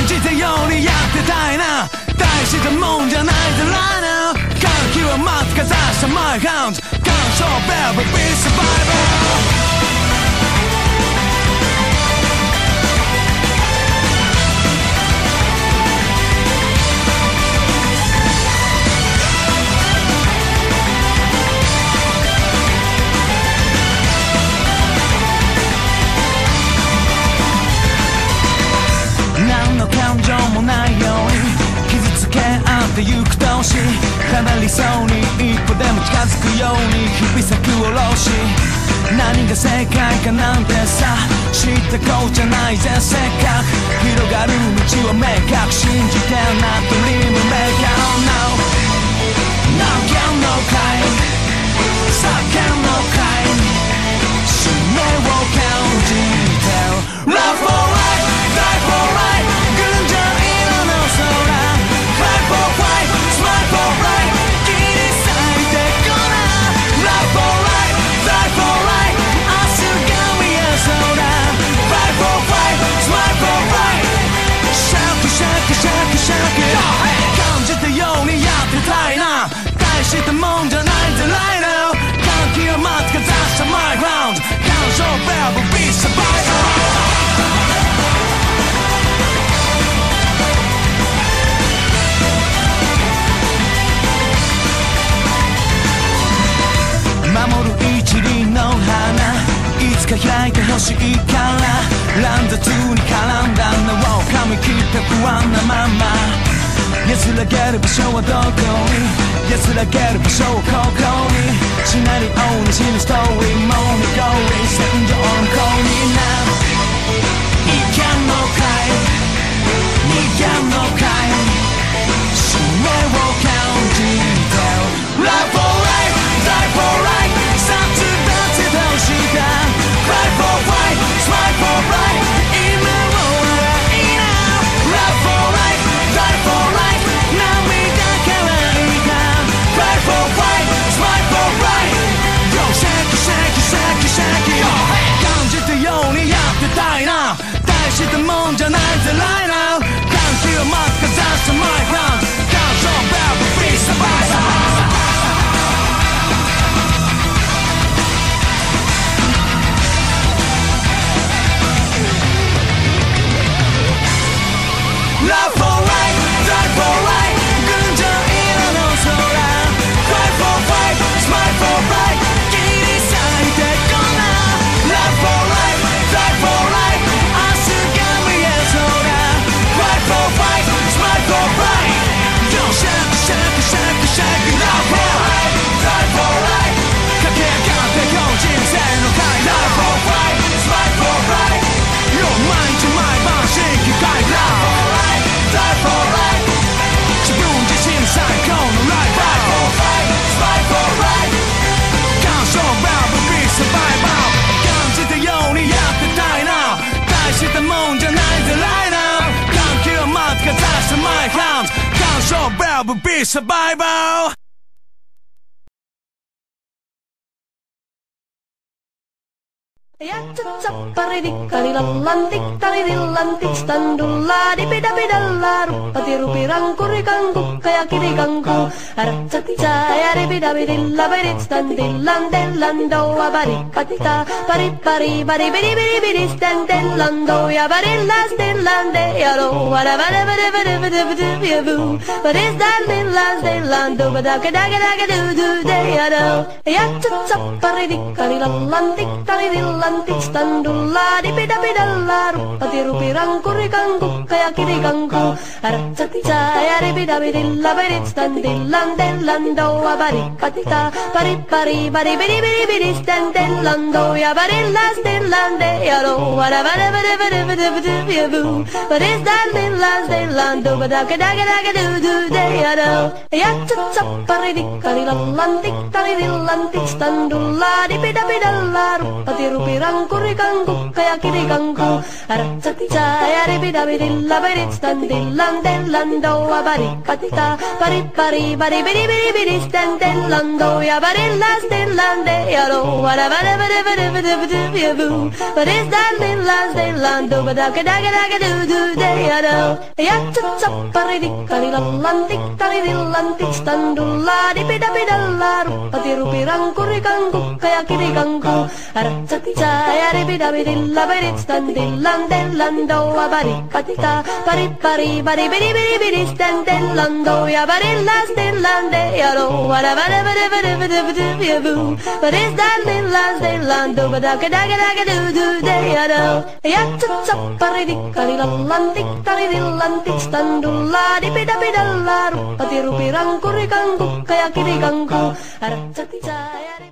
じたようにやってたいな大したもんじゃないぜライナー歓喜は待つかざしたマイハウンド感傷ベルブビーサバイバー何の感情もないように傷つけ合ってゆく同士離りそうに一歩でも近づくように日々咲くおろし何が正解かなんてさ知ったこうじゃないぜせっかく広がる道は明確信じてなドリームメーカー No Now can no kind 叫んのかい使命を感じて Love for life Die for life 群青色の空 Cry for fight Smile for right 切り裂いてこな Love for life Die for life 明日が見えそうだ Cry for fight Smile for right シャキシャキシャキシャキ感じたようにやってたいな大したもんじゃないぜライナー歓喜を待つかざしたマイグラウンド感傷ベルブビーサバイバー守る一輪の花いつか開いてほしいから乱雑に絡んだのを噛み切った不安なまま安らげる場所はどこに安らげる場所はここにシナリオに死ぬストーリーもにゴーリー戦場の子にないけんのかい逃げんのかい使命を感じて Love for life Die for life 殺伐とした Cry for fight Smile for right 今もないな Love for life Die for life 涙乾いた Cry for fight Smile for right Yo shake shake shake shake 感じたようにやってたいな大したもんじゃないぜライナー歓喜を待つかざしたマイグラウンド感傷ベルブビーサバイバーLove for life, die for life 群青色の空 Cry for fight, smile for right 切り裂いてこな Love for life, die for life 明日が見えそうだ Cry for fight, smile for right Yo shake shake shake shake Love for life, die for life 駆け上がってよ人生の回 Love for fight, smile for right Yo 毎日毎晩新規回 Love for life Die for life 自分自身最高のライバー Die for fight Smile for right 感傷ベルブビーサバイバー感じたようにやってたいな大したもんじゃないぜライナー歓喜を待つかざしたマイハウンド感傷ベルブビーサバイバー Ya cecap paridik kalilantik talilantik standula di beda beda laru patiru pirangku rikangku kayak kiri kangku harap sakti saya di beda beda laberit standilan delando abari patita pari pari bari bidi bidi bidi standelando ya bari las delande ya lo wada bada bada bada bada bada ya bu bari standilan delando bada kada kada kada du de ya do ya cecap paridik kalilantik talilantik Lantik standula di beda-beda laru patiru pirangku rikangku kayak kiri kangku harap sakti saya di beda-beda laberit standilan delando abari patita pari pari bari bidi bidi bidi standelando ya bari las delande ya lo wada bada bada bada bada bada ya bu bari standilan delando bada kada kada kada du de ya do ya cecap paridik kalilantik talilantik standula di beda-beda laru patiru pirangku rikangku kayak kiri kangku harap sakti saya di beda beda laberit standilan delando abari patita pari pari bari bidi bidi bidi standelando ya bari las delande ya lo wada bada bada bada bada bada ya bu bari standilan delando bada kada kada kada du de do. Ya cappari kali lantik tali lantik standula di beda beda laru pati rupi rangkuri kangku kayak kiri kangku aracak caya di beda beda laberit standilan lando abari patita pari pari bari biri biri biri standilando ya bari last lande ya lo wada bada bada bada bada bada ya bu but is that last lando bada gada gada gada do de ya do ya cappari kali lantik tali lantik standula di beda beda laru pati rupi rangkuri kangku kayak kiri kangku aracak caya